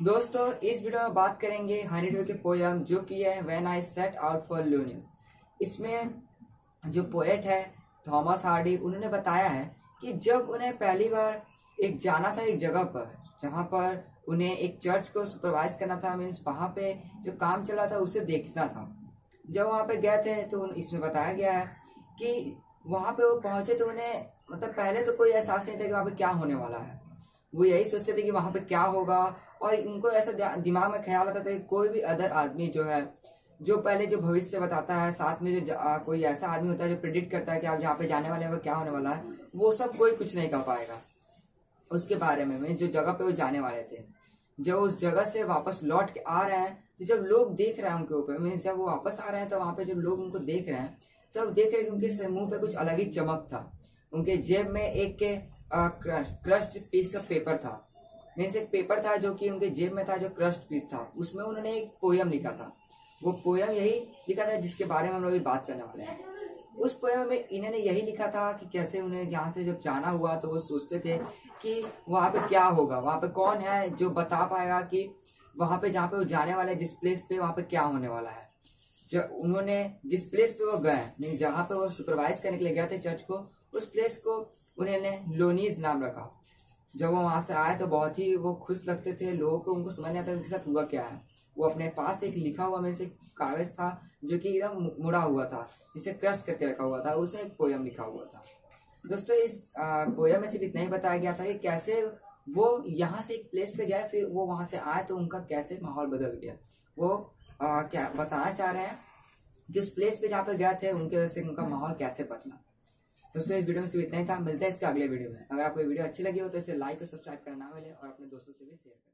दोस्तों इस वीडियो में बात करेंगे हनीडे के पोयम जो कि है when I set out for Lyonnesse. इसमें जो पोएट है थॉमस हार्डी, उन्होंने बताया है कि जब उन्हें पहली बार एक जाना था एक जगह पर जहां पर उन्हें एक चर्च को सुपरवाइज करना था, मीन्स वहां पे जो काम चला था उसे देखना था। जब वहां पे गए थे तो इसमें बताया गया है कि वहां पे वो पहुंचे तो उन्हें मतलब पहले तो कोई एहसास नहीं था कि वहां पे क्या होने वाला है। वो यही सोचते थे कि वहां पे क्या होगा, और उनको ऐसा दिमाग में ख्याल आता था कि कोई भी अदर आदमी जो है जो पहले जो भविष्य बताता है, साथ में जो कोई ऐसा आदमी होता है जो प्रिडिक्ट करता है कि आप यहाँ पे जाने वाले हैं क्या होने वाला है, वो सब कोई कुछ नहीं कर पाएगा उसके बारे में। जो जगह पे वो जाने वाले थे, जब उस जगह से वापस लौट के आ रहे हैं तो जब लोग देख रहे हैं उनके ऊपर, मीन्स जब वो वापस आ रहे हैं तो वहां पे जब लोग उनको देख रहे हैं तब देख रहे हैं कि उनके मुंह पे कुछ अलग ही चमक था। उनके जेब में एक क्रश्ड पीस ऑफ पेपर था, मीन्स एक पेपर था जो कि उनके जेब में था जो क्रश्ड पीस था। उसमें उन्होंने एक पोयम लिखा था। वो पोयम यही लिखा था जिसके बारे में हम लोग बात करने वाले हैं। उस पोयम में इन्होंने यही लिखा था कि कैसे उन्हें जहाँ से जब जाना हुआ तो वो सोचते थे कि वहां पे क्या होगा, वहां पे कौन है जो बता पाएगा कि वहां पे जहाँ पे वो जाने वाले जिस प्लेस पे वहां पे क्या होने वाला है। जब उन्होंने जिस प्लेस पे वो गए, जहाँ पे वो सुपरवाइज करने के लिए गए थे चर्च को, उस प्लेस को उन्होंने लोनीज नाम रखा। जब वो वहां से आए तो बहुत ही वो खुश लगते थे, लोगों को उनको समझ नहीं आता उनके साथ हुआ क्या है। वो अपने पास एक लिखा हुआ में से कागज था जो कि एकदम मुड़ा हुआ था, जिसे क्रश करके रखा हुआ था, उसमें एक पोयम लिखा हुआ था। दोस्तों इस पोयम में सिर्फ इतना ही बताया गया था कि कैसे वो यहाँ से एक प्लेस पे गए, फिर वो वहां से आए तो उनका कैसे माहौल बदल गया। वो क्या बताना चाह रहे हैं कि उस प्लेस पे जहाँ पे गए थे उनके वजह से उनका माहौल कैसे बदला। दोस्तों इस वीडियो में सिर्फ इतना ही था, मिलते हैं इसके अगले वीडियो में। अगर आपको वीडियो अच्छी लगी हो तो इसे लाइक और सब्सक्राइब करना ना भूलें और अपने दोस्तों से भी शेयर करें।